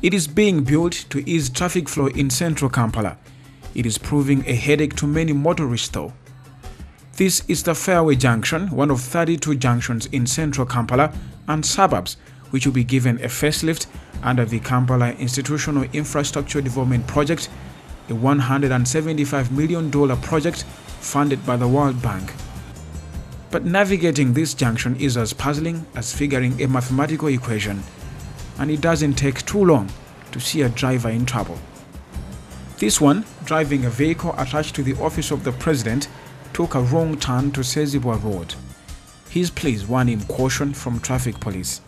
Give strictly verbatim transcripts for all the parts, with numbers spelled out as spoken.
It is being built to ease traffic flow in central Kampala. It is proving a headache to many motorists though. This is the Fairway Junction, one of thirty-two junctions in central Kampala and suburbs, which will be given a facelift under the Kampala Institutional Infrastructure Development Project, a one hundred seventy-five million dollars project funded by the World Bank. But navigating this junction is as puzzling as figuring a mathematical equation, and it doesn't take too long to see a driver in trouble. This one, driving a vehicle attached to the office of the president, took a wrong turn to Sezibwa Road. His pleas won him caution from traffic police.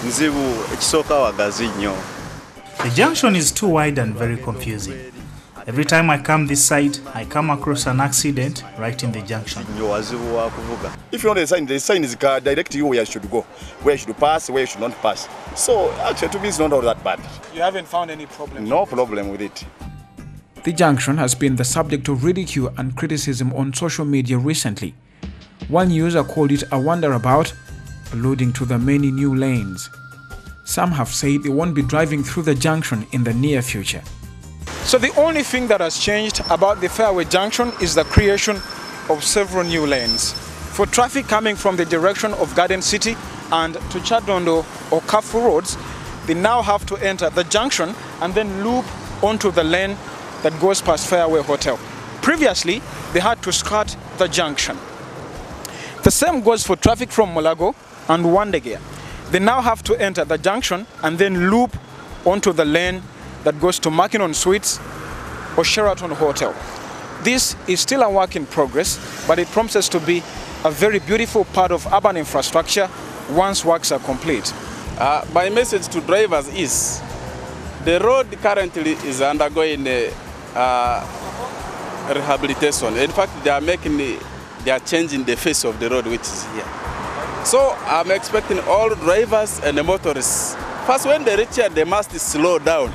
The junction is too wide and very confusing. Every time I come this side, I come across an accident right in the junction. If you know the sign, the sign is direct you where you should go, where you should pass, where you should not pass. So actually to me it's not all that bad. You haven't found any problem? No problem with it. The junction has been the subject of ridicule and criticism on social media recently. One user called it a wanderabout, alluding to the many new lanes. Some have said they won't be driving through the junction in the near future. So the only thing that has changed about the Fairway Junction is the creation of several new lanes. For traffic coming from the direction of Garden City and to Chadondo or Kafu roads, they now have to enter the junction and then loop onto the lane that goes past Fairway Hotel. Previously, they had to skirt the junction. The same goes for traffic from Mulago and Wandegea. They now have to enter the junction and then loop onto the lane that goes to Makinon Suites or Sheraton Hotel. This is still a work in progress, but it promises to be a very beautiful part of urban infrastructure once works are complete. Uh, my message to drivers is, the road currently is undergoing a, uh, rehabilitation. In fact, they are making, the, they are changing the face of the road which is here. So I'm expecting all drivers and the motorists, first when they reach here, they must slow down.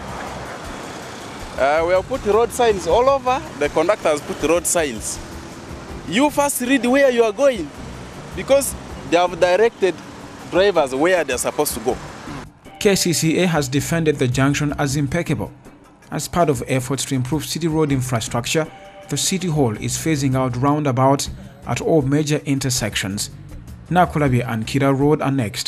Uh, we have put road signs all over. The conductor has put road signs. You first read where you are going, because they have directed drivers where they are supposed to go. K C C A has defended the junction as impeccable. As part of efforts to improve city road infrastructure, the City Hall is phasing out roundabouts at all major intersections. Nakulabi and Kira Road are next.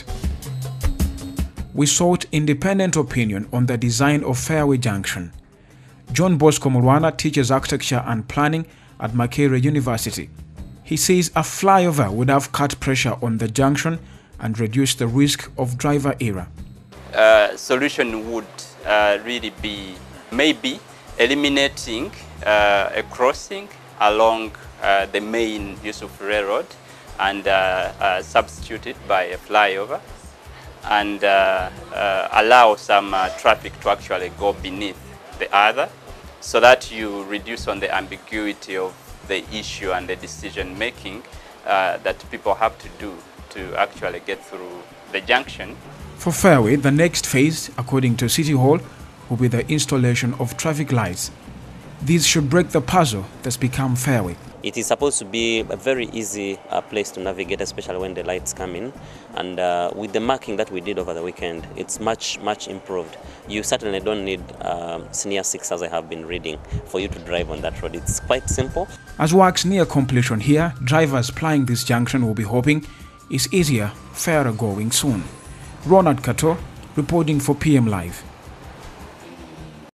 We sought independent opinion on the design of Fairway Junction. John Bosco Murwana teaches architecture and planning at Makerere University. He says a flyover would have cut pressure on the junction and reduced the risk of driver error. Uh, solution would uh, really be maybe eliminating uh, a crossing along uh, the main Yusuf Railroad and uh, uh, substitute it by a flyover and uh, uh, allow some uh, traffic to actually go beneath the other, so that you reduce on the ambiguity of the issue and the decision making uh, that people have to do to actually get through the junction. For Fairway, the next phase, according to City Hall, will be the installation of traffic lights. These should break the puzzle that's become Fairway. It is supposed to be a very easy uh, place to navigate, especially when the lights come in. And uh, with the marking that we did over the weekend, it's much, much improved. You certainly don't need um, senior six, as I have been reading, for you to drive on that road. It's quite simple. As works near completion here, drivers plying this junction will be hoping it's easier, fairer going soon. Ronald Kato, reporting for P M Live.